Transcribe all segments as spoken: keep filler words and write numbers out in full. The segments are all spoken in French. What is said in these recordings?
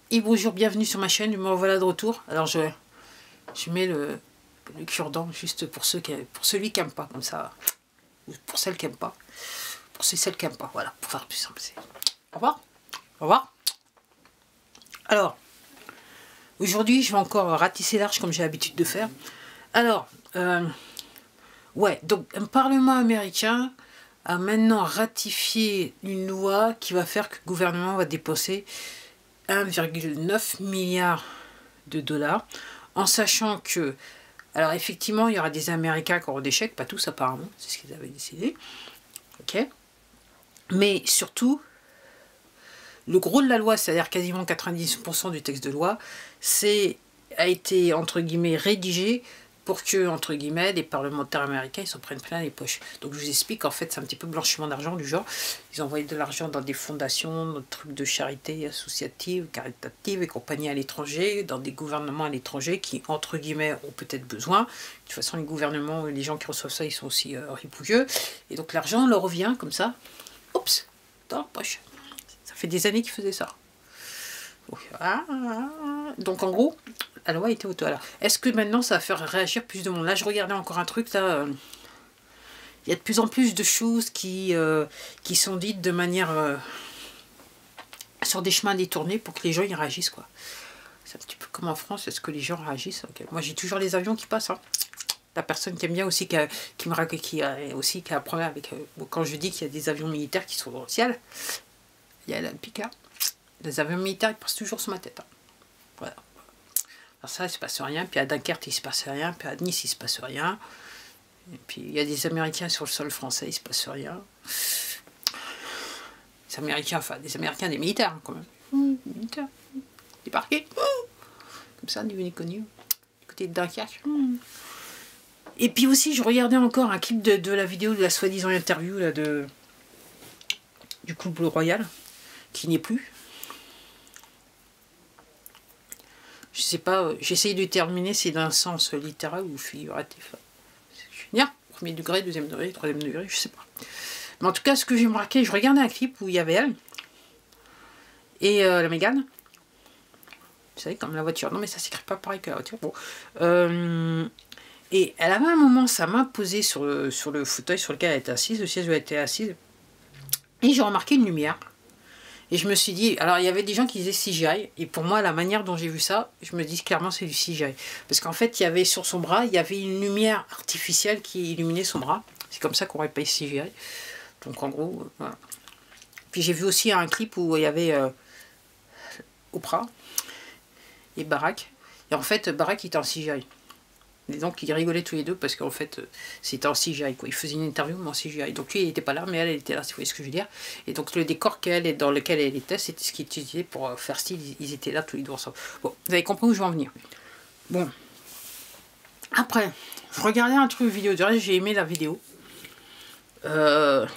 Et bonjour, bienvenue sur ma chaîne, me revoilà de retour. Alors je, je mets le, le cure-dent juste pour, ceux qui, pour celui qui n'aime pas, comme ça. Ou pour celles qui n'aiment pas. Pour ceux celles qui n'aiment pas, voilà, pour faire plus simple. Au revoir. Au revoir. Alors, aujourd'hui je vais encore ratisser large comme j'ai l'habitude de faire. Alors, euh, ouais, donc un parlement américain a maintenant ratifié une loi qui va faire que le gouvernement va dépenser un virgule neuf milliard de dollars, en sachant que, alors effectivement, il y aura des Américains qui auront des chèques, pas tous apparemment, c'est ce qu'ils avaient décidé, ok, mais surtout, le gros de la loi, c'est-à-dire quasiment quatre-vingt-dix pour cent du texte de loi, c'est a été, entre guillemets, rédigé pour que, entre guillemets, les parlementaires américains ils s'en prennent plein les poches. Donc je vous explique, en fait, c'est un petit peu blanchiment d'argent du genre. Ils envoyaient de l'argent dans des fondations, dans des trucs de charité associative, caritative et compagnie à l'étranger, dans des gouvernements à l'étranger qui, entre guillemets, ont peut-être besoin. De toute façon, les gouvernements, les gens qui reçoivent ça, ils sont aussi euh, ripouilleux. Et donc l'argent leur revient comme ça, oups, dans la poche. Ça fait des années qu'ils faisaient ça. Donc, ah, donc en gros, la loi était auto. Alors, est-ce que maintenant ça va faire réagir plus de monde? Là, je regardais encore un truc, là, euh, il y a de plus en plus de choses qui, euh, qui sont dites de manière euh, sur des chemins détournés pour que les gens y réagissent, quoi. C'est un petit peu comme en France, est-ce que les gens réagissent? Okay. Moi, j'ai toujours les avions qui passent, hein. La personne qui aime bien aussi, qui, a, qui me raconte, qui a aussi qui a un problème avec, euh, bon, quand je dis qu'il y a des avions militaires qui sont dans le ciel, il y a là le Picard. Les avions militaires, ils passent toujours sur ma tête. Hein. Voilà. Alors ça, il ne se passe rien. Puis à Dunkerque, il ne se passe rien. Puis à Nice, il ne se passe rien. Et puis il y a des Américains sur le sol français, il ne se passe rien. Des Américains, enfin des Américains, des militaires hein, quand même. Mmh, des militaires. Débarqués. Mmh. Comme ça, ni vu ni connu. Du côté de Dunkerque. Mmh. Et puis aussi, je regardais encore un clip de, de la vidéo de la soi-disant interview là, de, du couple royal, qui n'est plus. Je sais pas, j'essaye de terminer, c'est d'un sens littéral ou figuratif. Je premier degré, deuxième degré, troisième degré, je sais pas. Mais en tout cas, ce que j'ai marqué, je regardais un clip où il y avait elle et euh, la Mégane. Vous savez, comme la voiture. Non, mais ça s'écrit pas pareil que la voiture. Bon. Euh, et elle avait un moment sa main posée sur le, sur le fauteuil sur lequel elle était assise, le siège où elle était assise. Et j'ai remarqué une lumière. Et je me suis dit, alors il y avait des gens qui disaient C G I, et pour moi, la manière dont j'ai vu ça, je me dis clairement c'est du C G I. Parce qu'en fait, il y avait sur son bras, il y avait une lumière artificielle qui illuminait son bras. C'est comme ça qu'on aurait payé C G I. Donc en gros, euh, voilà. Puis j'ai vu aussi un clip où il y avait euh, Oprah et Barack. Et en fait, Barack était en C G I. Et donc ils rigolaient tous les deux parce qu'en fait c'était en C G I quoi. Ils faisaient une interview mais en C G I. Donc lui il n'était pas là mais elle, elle était là, vous voyez ce que je veux dire. Et donc le décor qu'elle est dans lequel elle était, c'était ce qui était utilisé pour faire style, ils étaient là tous les deux ensemble. Bon, vous avez compris où je veux en venir. Bon. Après, je regardais un truc vidéo, du reste j'ai aimé la vidéo. Euh...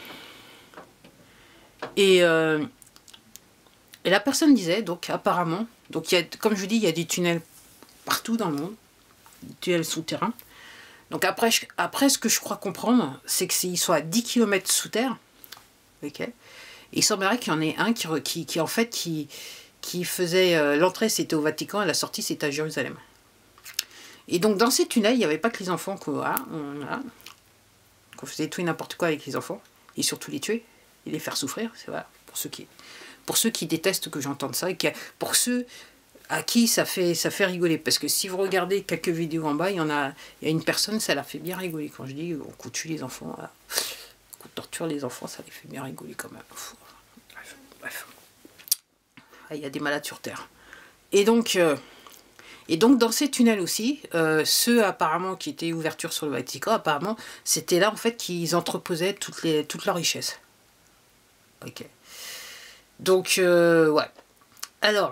Et, euh... Et la personne disait, donc apparemment, donc il y a, comme je vous dis, il y a des tunnels partout dans le monde. Tunnels souterrains. Donc après, je, après, ce que je crois comprendre, c'est qu'ils sont à dix kilomètres sous terre. Ok. Et il semblerait qu'il y en ait un qui, qui, qui en fait, qui, qui faisait... Euh, l'entrée, c'était au Vatican, et la sortie, c'était à Jérusalem. Et donc, dans ces tunnels, il n'y avait pas que les enfants qu'on voilà, voilà, qu'on faisait tout et n'importe quoi avec les enfants. Et surtout les tuer, et les faire souffrir. C'est voilà, pour ceux qui, pour ceux qui détestent que j'entende ça, et qui, pour ceux... à qui ça fait, ça fait rigoler. Parce que si vous regardez quelques vidéos en bas, il y en a, il y a une personne, ça la fait bien rigoler. Quand je dis qu'on tue les enfants, voilà. Qu'on torture les enfants, ça les fait bien rigoler quand même. Bref, bref. Ah, il y a des malades sur Terre. Et donc, euh, et donc dans ces tunnels aussi, euh, ceux apparemment qui étaient ouverture sur le Vatican, apparemment, c'était là en fait qu'ils entreposaient toutes les, toute leur richesse. Ok. Donc, euh, ouais. Alors...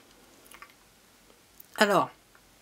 Alors,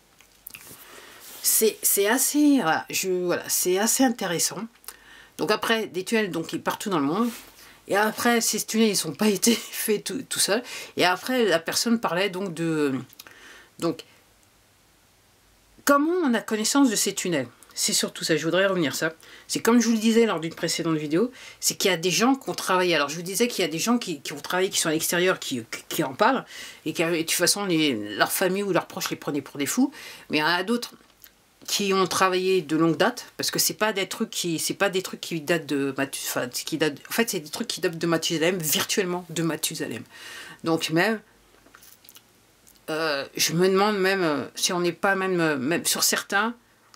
c'est assez, voilà, je, voilà, c'est assez intéressant. Donc après, des tunnels donc, partout dans le monde. Et après, ces tunnels, ils n'ont pas été faits tout, tout seuls. Et après, la personne parlait donc de... Donc, comment on a connaissance de ces tunnels? c'est surtout ça, je voudrais revenir ça. C'est comme je vous le disais lors d'une précédente vidéo, c'est qu'il y a des gens qui ont travaillé. Alors je vous disais qu'il y a des gens qui, qui ont travaillé, qui sont à l'extérieur, qui, qui en parlent, et qui, de toute façon, les, leur famille ou leurs proches les prenaient pour des fous. Mais il y en a d'autres qui ont travaillé de longue date, parce que c'est pas des trucs qui, c'est pas des trucs qui datent de Mathusalem, qui datent, en fait c'est des trucs qui datent de Mathusalem, virtuellement de Mathusalem. Donc même, euh, je me demande même euh, si on n'est pas même, euh, même sur certains,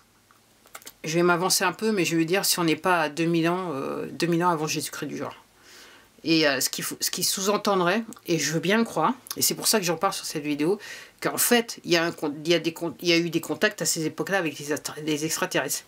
je vais m'avancer un peu, mais je veux dire si on n'est pas à deux mille ans, euh, deux mille ans avant Jésus-Christ du genre. Et euh, ce qui, ce qui sous-entendrait, et je veux bien le croire, et c'est pour ça que j'en parle sur cette vidéo, qu'en fait, il y, a un, il, y a des, il y a eu des contacts à ces époques-là avec les, les extraterrestres.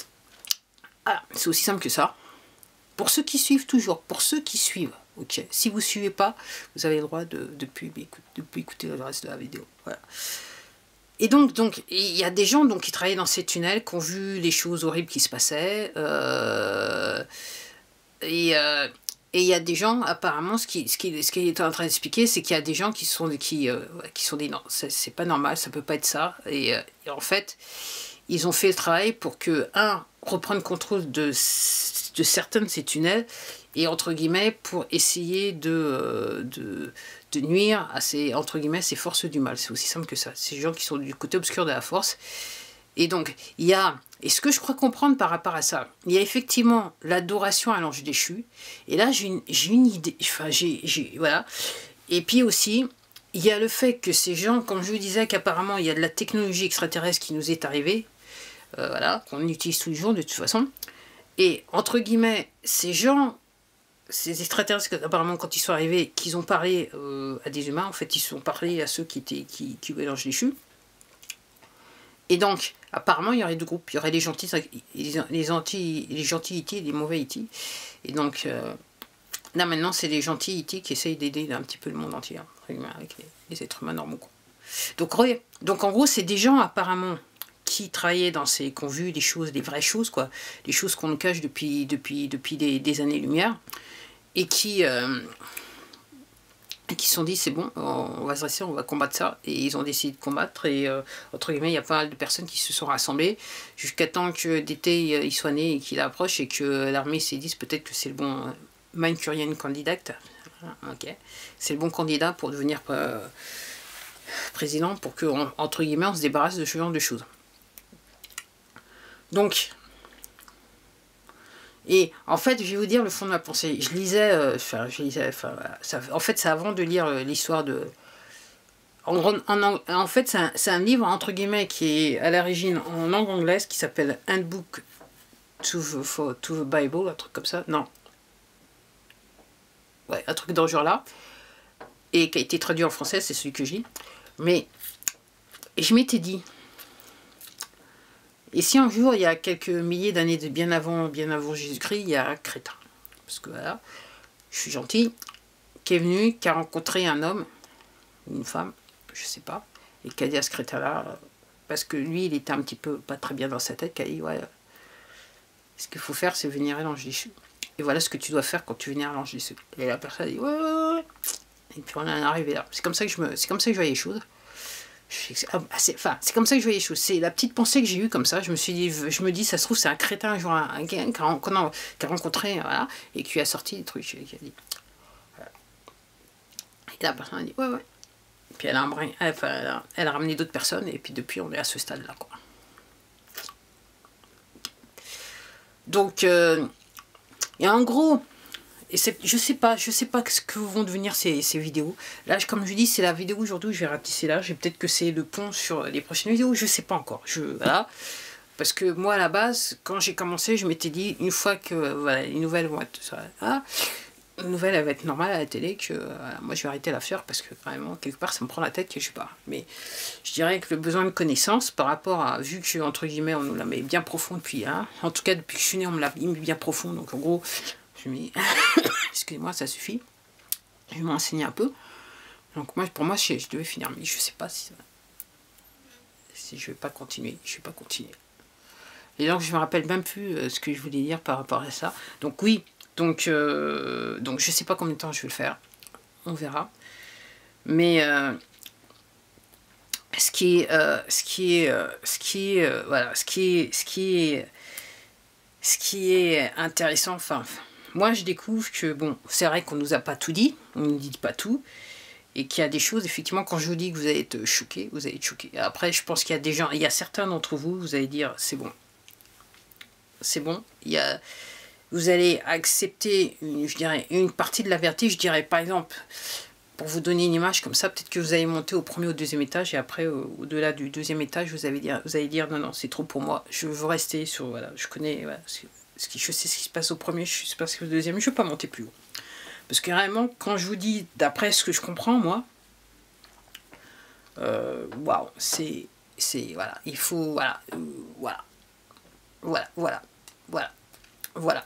Ah, c'est aussi simple que ça. Pour ceux qui suivent toujours, pour ceux qui suivent, ok. Si vous ne suivez pas, vous avez le droit de, de, plus, de plus écouter le reste de la vidéo. Voilà. Et donc, donc, il y a des gens donc, qui travaillaient dans ces tunnels, qui ont vu les choses horribles qui se passaient. Euh, et... Euh, Et il y a des gens, apparemment, ce qu'il ce qui, ce qui est en train d'expliquer, c'est qu'il y a des gens qui sont, qui, euh, qui sont dit non, c'est pas normal, ça peut pas être ça. Et, euh, et en fait, ils ont fait le travail pour que, un, reprendre contrôle de, de certains de ces tunnels, et entre guillemets, pour essayer de, euh, de, de nuire à ces, entre guillemets, ces forces du mal. C'est aussi simple que ça. Ces gens qui sont du côté obscur de la force. Et donc, il y a, et ce que je crois comprendre par rapport à ça, il y a effectivement l'adoration à l'ange déchu, et là j'ai une, j'ai une idée, enfin j'ai, voilà, et puis aussi, il y a le fait que ces gens, comme je vous disais, qu'apparemment il y a de la technologie extraterrestre qui nous est arrivée, euh, voilà, qu'on utilise tous les jours de toute façon, et entre guillemets, ces gens, ces extraterrestres, apparemment quand ils sont arrivés, qu'ils ont parlé euh, à des humains, en fait ils sont parlé à ceux qui étaient, qui, qui voulaient l'ange déchu. Et donc, apparemment, il y aurait deux groupes. Il y aurait les gentils, les anti, les gentils E T et les mauvais E T. Et donc, euh, là maintenant, c'est les gentils E T qui essayent d'aider un petit peu le monde entier, hein, avec les, les êtres humains normaux. Quoi. Donc, donc, en gros, c'est des gens, apparemment, qui travaillaient dans ces... qui ont vu des choses, des vraies choses, quoi. Des choses qu'on nous cache depuis, depuis, depuis des, des années-lumière. Et qui... Euh, et qui se sont dit c'est bon, on va se dresser, on va combattre ça, et ils ont décidé de combattre, et euh, entre guillemets il y a pas mal de personnes qui se sont rassemblées, jusqu'à temps que d'été il soit né et qu'il approche, et que l'armée s'est dit peut-être que c'est le bon euh, Manchurian candidate, ok, c'est le bon candidat pour devenir euh, président, pour que, on, entre guillemets, on se débarrasse de ce genre de choses. Donc, et en fait, je vais vous dire le fond de ma pensée. Je lisais, euh, enfin, je lisais, enfin, ça, en fait, c'est avant de lire euh, l'histoire de... En, en, en fait, c'est un, un livre, entre guillemets, qui est à l'origine en langue anglaise, qui s'appelle Handbook to the, for, to the Bible, un truc comme ça. Non. Ouais, un truc dans ce genre-là. Et qui a été traduit en français, c'est celui que je lis. Mais, et je m'étais dit... Et si un jour, il y a quelques milliers d'années de bien avant, bien avant Jésus-Christ, il y a un crétin, parce que voilà, je suis gentil, qui est venu, qui a rencontré un homme, une femme, je sais pas, et qui a dit à ce crétin-là, parce que lui, il était un petit peu pas très bien dans sa tête, qui a dit, ouais, ce qu'il faut faire, c'est venir à l'ange déchu. Et voilà ce que tu dois faire quand tu viens à l'ange déchu. Et la personne a dit, ouais, ouais, ouais. Et puis on en est arrivé là. C'est comme ça que je me, c'est comme ça que je voyais les choses. C'est enfin, comme ça que je voyais les choses. C'est la petite pensée que j'ai eue comme ça. Je me suis dit, je me dis, ça se trouve, c'est un crétin, un jour, un, un gars qui a, qui a rencontré, voilà, et qui a sorti des trucs, qui a dit. Voilà. Et la personne a dit, ouais, ouais. Et puis elle a, elle, enfin, elle a, elle a ramené d'autres personnes, et puis depuis, on est à ce stade-là, quoi. Donc, euh, et en gros, et je sais pas, je sais pas ce que vont devenir ces, ces vidéos. Là, comme je dis, c'est la vidéo aujourd'hui où je vais ratisser là. Peut-être que c'est le pont sur les prochaines vidéos, je sais pas encore. Je, voilà. Parce que moi, à la base, quand j'ai commencé, je m'étais dit, une fois que voilà, les nouvelles vont être... Ah, une nouvelle, elle va être normale à la télé, que voilà, moi, je vais arrêter la faire parce que vraiment, quelque part, ça me prend la tête que je sais pas. Mais je dirais que le besoin de connaissance, par rapport à... Vu que, entre guillemets, on nous la met bien profond depuis... Hein, en tout cas, depuis que je suis née, on me l'a mis bien profond. Donc, en gros... Je me excusez-moi, ça suffit. Je vais m'enseigner un peu. Donc moi, pour moi, je, je devais finir, mais je sais pas si, si je vais pas continuer. Je vais pas continuer. Et donc je me rappelle même plus euh, ce que je voulais dire par rapport à ça. Donc oui, donc euh, donc je sais pas combien de temps je vais le faire. On verra. Mais euh, ce qui est, euh, ce qui est, euh, ce qui est, euh, voilà, ce qui est, ce qui est, ce qui est intéressant. Enfin, moi, je découvre que bon, c'est vrai qu'on nous a pas tout dit, on ne nous dit pas tout, et qu'il y a des choses, effectivement, quand je vous dis que vous allez être choqués, vous allez être choqués. Après, je pense qu'il y a des gens, il y a certains d'entre vous, vous allez dire, c'est bon, c'est bon. Il y a, vous allez accepter, une, je dirais, une partie de la vérité. Je dirais, par exemple, pour vous donner une image comme ça, peut-être que vous allez monter au premier ou au deuxième étage, et après, au-delà du deuxième étage, vous allez dire, vous allez dire, non, non, c'est trop pour moi. Je veux rester sur, voilà, je connais, voilà, ce qui, je sais ce qui se passe au premier, je sais ce qui se passe au deuxième, je ne veux pas monter plus haut. Parce que réellement, quand je vous dis, d'après ce que je comprends, moi, euh, waouh, c'est, c'est, voilà, il faut, voilà, euh, voilà, voilà, voilà, voilà, voilà.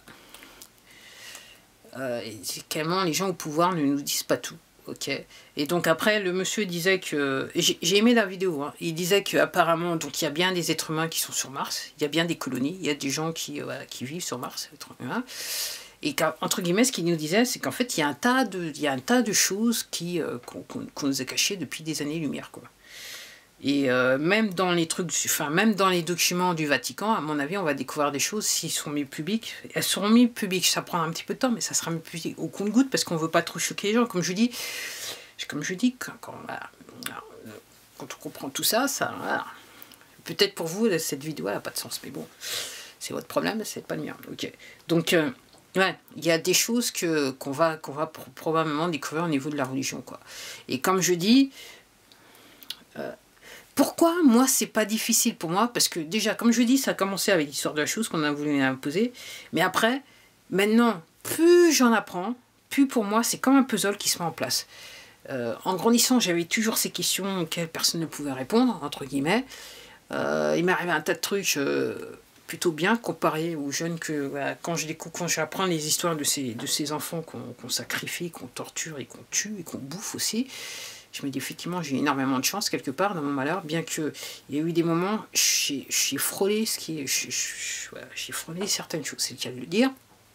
Euh, c'est carrément, les gens au pouvoir ne nous disent pas tout, ok. Et donc après, le monsieur disait que, j'ai aimé la vidéo, hein, il disait qu'apparemment, donc il y a bien des êtres humains qui sont sur Mars, il y a bien des colonies, il y a des gens qui, euh, voilà, qui vivent sur Mars, êtres humains. Et qu'entre guillemets, ce qu'il nous disait, c'est qu'en fait, il y a un tas de, il y a un tas de choses qui, euh, qu'on qu'on nous a cachées depuis des années-lumière, quoi. Et euh, même dans les trucs, enfin, même dans les documents du Vatican, à mon avis, on va découvrir des choses s'ils sont mis publics. Elles seront mis publiques, ça prendra un petit peu de temps, mais ça sera mis public au compte-goutte parce qu'on ne veut pas trop choquer les gens. Comme je dis, comme je dis, quand, quand, voilà, quand on comprend tout ça, ça, voilà. Peut-être pour vous, cette vidéo n'a pas de sens, mais bon, c'est votre problème, c'est pas le mien. Ok. Donc euh, ouais, il y a des choses que qu'on va qu'on va pr probablement découvrir au niveau de la religion, quoi. Et comme je dis, euh, pourquoi moi c'est pas difficile pour moi, parce que déjà, comme je dis, ça a commencé avec l'histoire de la chose qu'on a voulu imposer, mais après, maintenant, plus j'en apprends, plus pour moi c'est comme un puzzle qui se met en place. Euh, en grandissant, j'avais toujours ces questions auxquelles personne ne pouvait répondre, entre guillemets. Euh, il m'est arrivé un tas de trucs. Euh, plutôt bien comparé aux jeunes que voilà, quand je découvre, quand j'apprends les histoires de ces, de ces enfants qu'on qu'on sacrifie, qu'on torture et qu'on tue et qu'on bouffe aussi, je me dis effectivement j'ai énormément de chance quelque part dans mon malheur, bien que il y a eu des moments j'ai frôlé ce qui j'ai voilà, frôlé certaines choses, c'est le cas de le dire.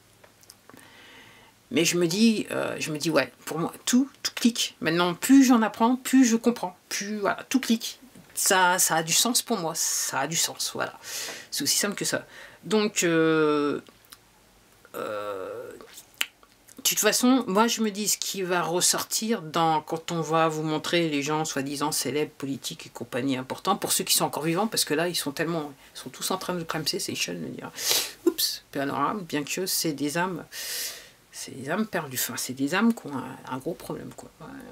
Mais je me dis, euh, je me dis ouais, pour moi tout, tout clique. Maintenant plus j'en apprends, plus je comprends, plus voilà, tout clique. Ça, ça a du sens pour moi, ça a du sens, voilà. C'est aussi simple que ça. Donc, euh, euh, de toute façon, moi je me dis ce qui va ressortir dans, quand on va vous montrer les gens soi-disant célèbres, politiques et compagnie importants, pour ceux qui sont encore vivants, parce que là ils sont tellement, ils sont tous en train de cramser, c'est Seychelles de dire, oups, panorama, bien que c'est des âmes, c'est des âmes perdues, enfin c'est des âmes qui ont un, un gros problème, quoi.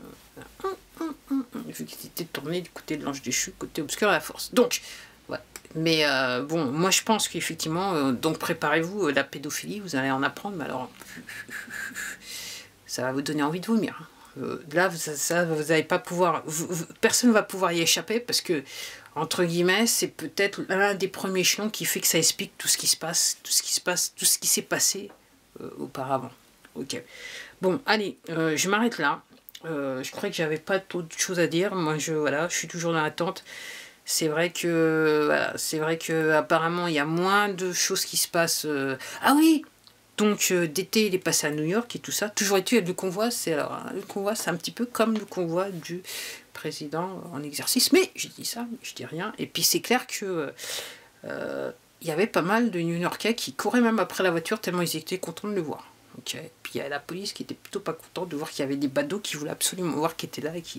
Vu qu'ils étaient tournés du côté de l'ange déchu, côté obscur à la force. Donc, ouais. Mais euh, bon, moi je pense qu'effectivement, euh, donc préparez-vous, euh, la pédophilie, vous allez en apprendre, mais alors, ça va vous donner envie de vomir. Euh, là, ça, ça, vous n'allez pas pouvoir, vous, vous, personne ne va pouvoir y échapper parce que, entre guillemets, c'est peut-être l'un des premiers échelons qui fait que ça explique tout ce qui se passe, tout ce qui se passe, tout ce qui s'est passé euh, auparavant. Ok. Bon, allez, euh, je m'arrête là. Euh, je crois que j'avais pas d'autres choses à dire. Moi, je voilà, je suis toujours dans l'attente. C'est vrai que voilà, c'est vrai que apparemment il y a moins de choses qui se passent. Euh... Ah oui, donc euh, d'été il est passé à New York et tout ça. Toujours est-il, le convoi, c'est alors hein, le convoi, c'est un petit peu comme le convoi du président en exercice. Mais je dis ça, je dis rien. Et puis c'est clair que euh, il y avait pas mal de New-Yorkais qui couraient même après la voiture tellement ils étaient contents de le voir. Okay. Puis il y a la police qui était plutôt pas contente de voir qu'il y avait des badauds qui voulaient absolument voir qui était là et qui...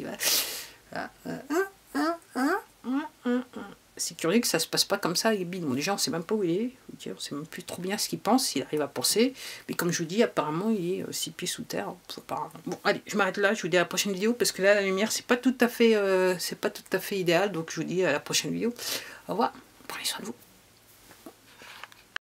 C'est curieux que ça se passe pas comme ça, les bidons. Déjà, on sait même pas où il est, okay. On sait même plus trop bien ce qu'il pense, s'il arrive à penser. Mais comme je vous dis, apparemment, il est euh, six pieds sous terre. Apparemment. Bon, allez, je m'arrête là, je vous dis à la prochaine vidéo, parce que là, la lumière, c'est pas tout à fait, euh, c'est pas tout à fait idéal. Donc, je vous dis à la prochaine vidéo. Au revoir, prenez soin de vous.